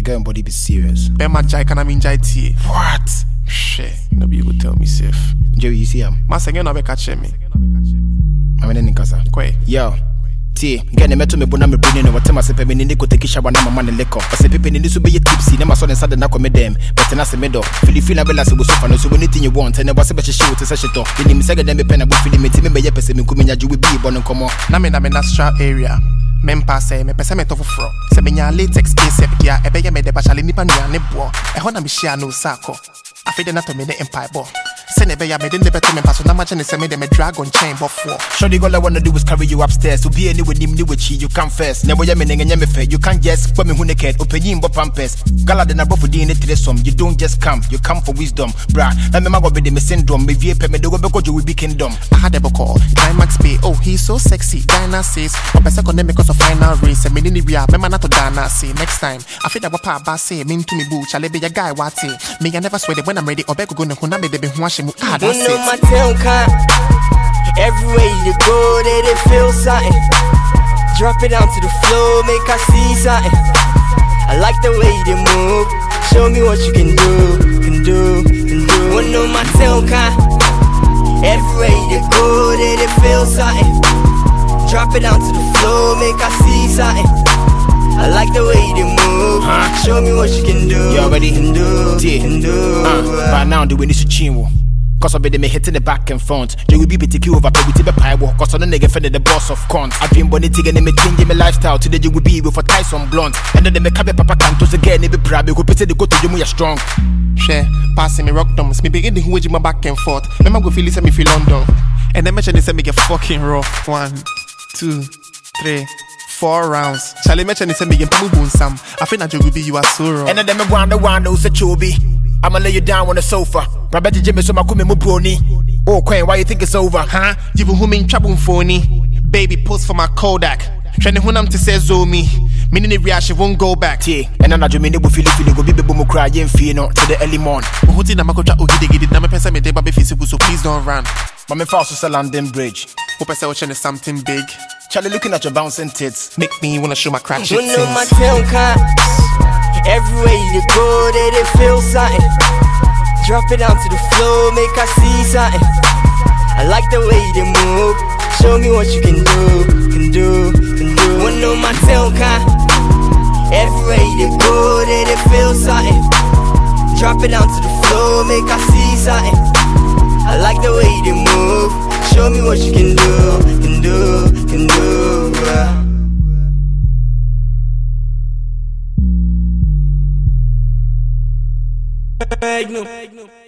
girl body be serious. Ben my jai can I mean jai tea. What? Shit, nobody will tell me safe. Jerry, you see him? My second never catch me. I'm in Casa. Quay. Yo. T, get the metal me bona me bring in what time I say me need to take a shower na my man liquor. I say people need to be tipsy, never saw inside the knock with them. But then I say middle. Feel a bella so far, so anything you want, and never say but show to such a talk. Then me say them be pen about feeling me me be person me kumenya you will be born and come on. Na me natural area. Mempa say me pese me to fro. Se me nya latex base dia e be ye me de bachale nipa nua ne bo. E ho na me share no sako. Afide na to me the empire bo. Se ne be ya me de beto me paso na mache ne se me de me dragon chain before. Shorty all I wanna do is carry you upstairs. To be anywhere nim ni with you can first. Never ya me nenge me fair. You can't just put me who naked. Open yin bo pampers. Gala de na bo for di ne some. You don't just come. You come for wisdom. Bra. Na me mago be de me syndrome. Me vie pe me do go beko you will be kingdom. I had a call. Climax Bay. Oh, he's so sexy. Diana says. Opesa konne because of final race. Me ni ria. Me mana to Dana say. Next time. I feel that wapa ba say. Me to me boo. Chale be ya guy wati. Me ya never swear it when I'm ready. Obeko go ne huna me de be huashe mu. Ah, that's it. My town kind. Everywhere you go, they feel something. Drop it down to the floor, make I see something. I like the way they move. Show me what you can do. One on my town kind. Everywhere you go, they feel something. Drop it down to the floor, make I see something. I like the way they move. Show me what you can do. You already can do. By now, do we need to chinwo? Cause I be me hitting the back and front. They will be take you over, but we take a pie walk. Cause I don't nigga friend the boss of cons. I've been born it again and me changing my lifestyle. Today you will be with a Tyson blunt. And then they make a papa cantos again, they be proud. Go pity the go to you, we are strong. Share, passing me rock dumps. Me begin the wage my back and forth. Remember go feel me feel London. And then mention they say me get fucking rough. 1, 2, 3, 4 rounds. Charlie mention they say me get boom Sam. I think that you will be you are so wrong. And then me wonder who's a chubby. I'ma lay you down on the sofa. Rabbi Jimmy so my kumi mo brony. Oh Queen, why you think it's over? Huh? You who mean trouble phony? Baby post for my Kodak. Trying to hunam to say Zomi. Meaning the reaction won't go back. T. And then I do mean they will feel go be boom cry and feel no to the early morn. Who did Namakocha Ogidi? Now my person me baby physical, so please don't run. But me fast to London Bridge. Hope I say watching something big. Charlie looking at your bouncing tits. Make me wanna show my crotch. You know my town kind. Everywhere you go, they feel something. Drop it down to the floor, make I see something. I like the way they move. Show me what you can do. One on my town kind. Everywhere you go, they feel something. Drop it down to the floor, make I see something. I like the way they move. Show me what you can do. Magnum.